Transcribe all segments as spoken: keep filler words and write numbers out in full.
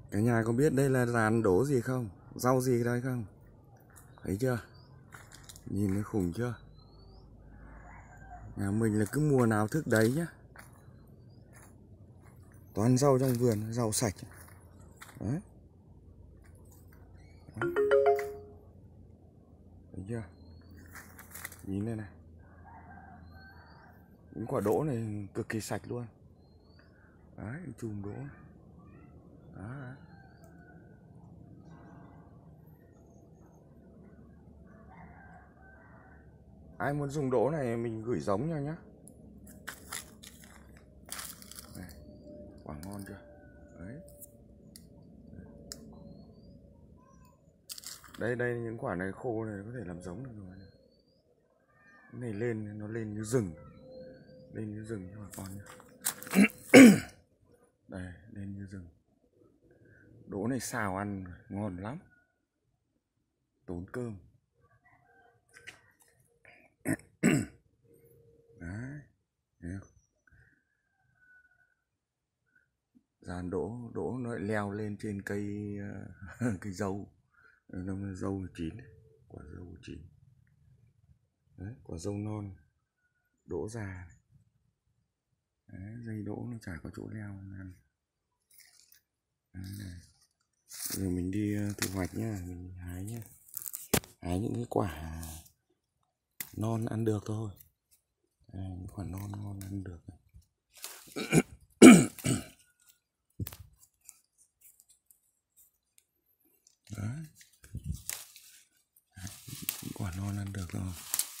Cả nhà có biết đây là dàn đỗ gì không? Rau gì đây không? Thấy chưa? Nhìn nó khủng chưa? Nhà mình là cứ mùa nào thức đấy nhá. Toàn rau trong vườn, rau sạch. Đấy. Đấy. Thấy chưa? Nhìn đây này. Những quả đỗ này cực kỳ sạch luôn. Đấy, chùm đỗ. Đó, đấy. Ai muốn dùng đỗ này mình gửi giống nha nhá. Này, quả ngon chưa? Đấy. Đây đây những quả này khô này có thể làm giống được rồi. Cái này lên nó lên như rừng. Lên như rừng cho bà con nhá. Đây, lên như rừng. Đỗ này xào ăn ngon lắm. Tốn cơm. Đấy, thấy không? Dàn đỗ, đỗ nó lại leo lên trên cây cây dâu. Nó dâu chín, quả dâu chín. Đấy, quả dâu non, đỗ già. Đấy, dây đỗ nó chả có chỗ leo ăn. Đấy, này. Giờ mình đi thu hoạch nhá, mình hái nhá. Hái những cái quả non ăn được thôi. Đây, những quả non ngon ăn được. Đấy. Những quả non ăn được rồi.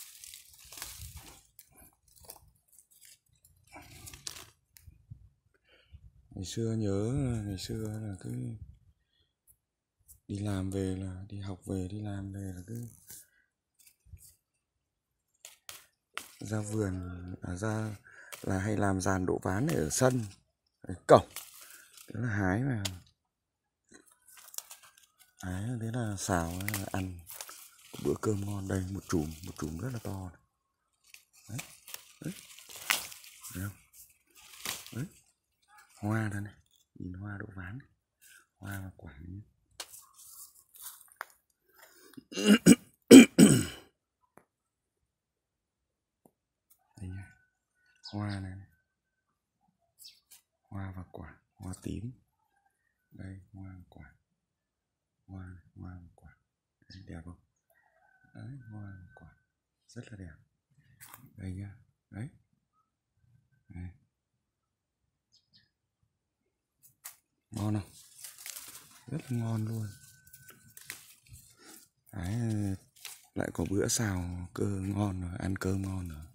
Ngày xưa nhớ, ngày xưa là cứ đi làm về là đi học về, đi làm về là cứ ra vườn, à, ra là hay làm dàn đỗ ván ở sân, ở cổng. Thế là hái vào, hái thế là xào là ăn bữa cơm ngon. Đây một chùm, một chùm rất là to. Đấy, đấy, thấy không? Đấy, hoa đây này, nhìn hoa đỗ ván, hoa và quả nhé. Đây nha, hoa này, hoa và quả, hoa tím. Đây, hoa và quả, hoa, hoa và quả. Đấy, đẹp không? Đấy, hoa và quả rất là đẹp. Đây nhá, đấy. Đấy. Ngon không? Rất là ngon luôn. Đấy, lại có bữa xào cơ ngon rồi, ăn cơm ngon rồi.